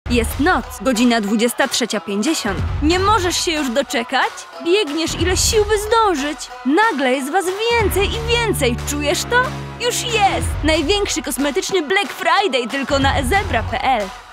Jest noc, godzina 23:50. Nie możesz się już doczekać? Biegniesz ile sił, by zdążyć. Nagle jest was więcej i więcej. Czujesz to? Już jest! Największy kosmetyczny Black Friday tylko na ezebra.pl.